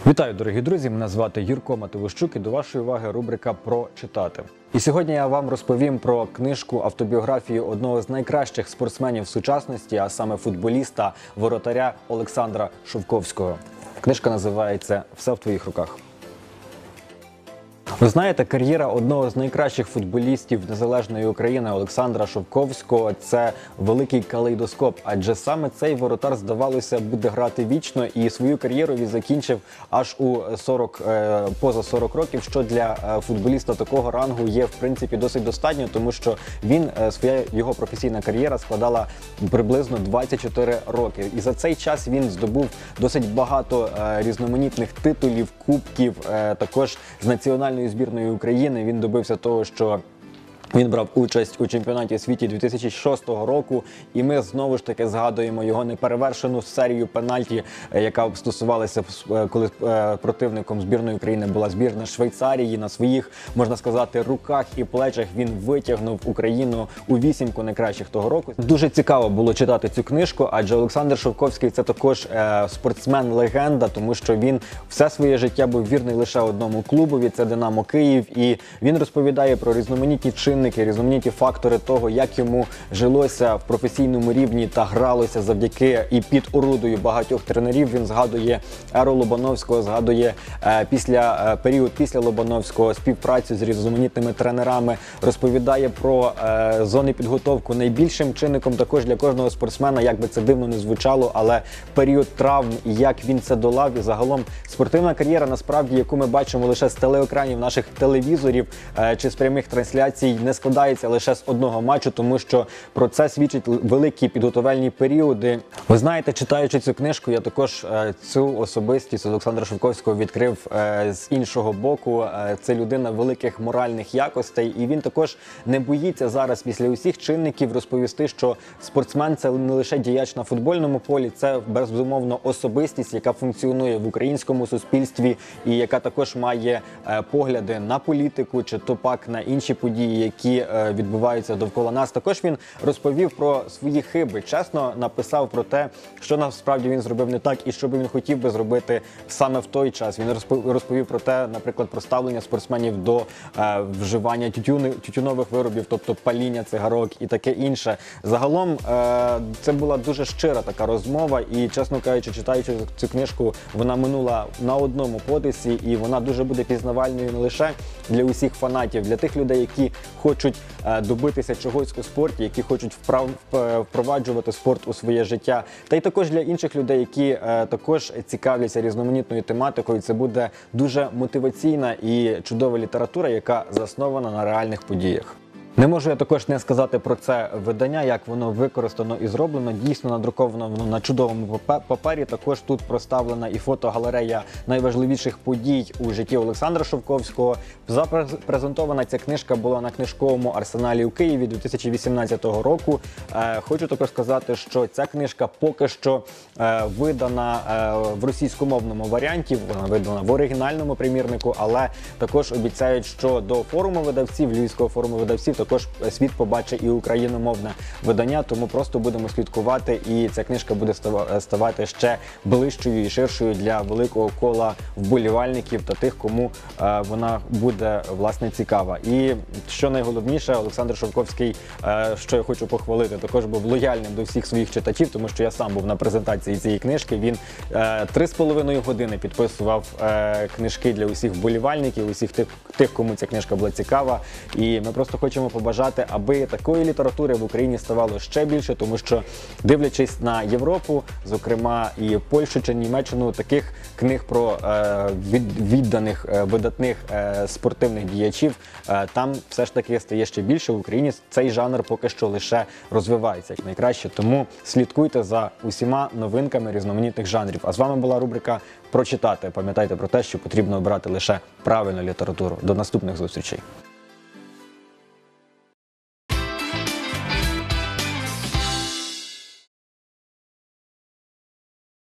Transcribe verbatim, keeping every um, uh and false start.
Вітаю, дорогі друзі! Мене звати Юрко Мативощук і до вашої уваги рубрика «Про читати». І сьогодні я вам розповім про книжку автобіографію одного з найкращих спортсменів сучасності, а саме футболіста, воротаря Олександра Шовковського. Книжка називається «Все в твоїх руках». Ви знаєте, кар'єра одного з найкращих футболістів незалежної України Олександра Шовковського – це великий калейдоскоп, адже саме цей воротар, здавалося, буде грати вічно, і свою кар'єру він закінчив аж у сорок, поза сорок років, що для футболіста такого рангу є, в принципі, досить достатньо, тому що він, своя його професійна кар'єра складала приблизно двадцять чотири роки. І за цей час він здобув досить багато різноманітних титулів, кубків, також з національної збірної України. Він добився того, що він брав участь у чемпіонаті світу дві тисячі шостого року, і ми знову ж таки згадуємо його неперевершену серію пенальті, яка стосувалася, коли противником збірної України була збірна Швейцарії. На своїх, можна сказати, руках і плечах він витягнув Україну у вісімку найкращих того року. Дуже цікаво було читати цю книжку, адже Олександр Шовковський – це також спортсмен-легенда, тому що він все своє життя був вірний лише одному клубові – це «Динамо Київ», і він розповідає про різноманітні чинники, різноманітні фактори того, як йому жилося в професійному рівні та гралося завдяки і під орудою багатьох тренерів. Він згадує еру Лобановського, згадує е, після, е, період після Лобановського, співпрацю з різноманітними тренерами, розповідає про е, зони підготовки. Найбільшим чинником також для кожного спортсмена, як би це дивно не звучало, але період травм і як він це долав. І загалом спортивна кар'єра, насправді, яку ми бачимо лише з телеекранів наших телевізорів е, чи з прямих трансляцій, не складається лише з одного матчу, тому що про це свідчать великі підготовельні періоди. Ви знаєте, читаючи цю книжку, я також е, цю особистість Олександра Шовковського відкрив е, з іншого боку. Е, це людина великих моральних якостей, і він також не боїться зараз після усіх чинників розповісти, що спортсмен – це не лише діяч на футбольному полі, це безумовно особистість, яка функціонує в українському суспільстві і яка також має е, погляди на політику чи то пак на інші події, які відбуваються довкола нас. Також він розповів про свої хиби, чесно написав про те, що насправді він зробив не так і що би він хотів би зробити саме в той час. Він розповів про те, наприклад, про ставлення спортсменів до е, вживання тютюни, тютюнових виробів, тобто паління цигарок і таке інше. Загалом е, це була дуже щира така розмова і, чесно кажучи, читаючи цю книжку, вона минула на одному подисі і вона дуже буде пізнавальною не лише для усіх фанатів, для тих людей, які хочуть добитися чогось у спорті, які хочуть вправ, впроваджувати спорт у своє життя, та й також для інших людей, які е, також цікавляться різноманітною тематикою. Це буде дуже мотиваційна і чудова література, яка заснована на реальних подіях. Не можу я також не сказати про це видання, як воно використано і зроблено. Дійсно надруковано воно на чудовому папері. Також тут проставлена і фотогалерея найважливіших подій у житті Олександра Шовковського. Запрезентована ця книжка була на книжковому арсеналі у Києві дві тисячі вісімнадцятого року. Хочу також сказати, що ця книжка поки що видана в російськомовному варіанті, вона видана в оригінальному примірнику, але також обіцяють, що до форуму видавців, Львівського форуму видавців, також світ побачить і україномовне видання, тому просто будемо слідкувати, і ця книжка буде ставати ще ближчою і ширшою для великого кола вболівальників та тих, кому е, вона буде, власне, цікава. І що найголовніше, Олександр Шовковський, е, що я хочу похвалити, також був лояльним до всіх своїх читачів, тому що я сам був на презентації цієї книжки. Він е, три з половиною години підписував е, книжки для усіх вболівальників, усіх тих, тих, кому ця книжка була цікава. І ми просто хочемо побажати, аби такої літератури в Україні ставало ще більше, тому що, дивлячись на Європу, зокрема і Польщу чи Німеччину, таких книг про е, від, відданих, е, видатних е, спортивних діячів, е, там все ж таки стає ще більше. В Україні цей жанр поки що лише розвивається як найкраще, тому слідкуйте за усіма новинками різноманітних жанрів. А з вами була рубрика «Прочитати». Пам'ятайте про те, що потрібно обрати лише правильну літературу. До наступних зустрічей.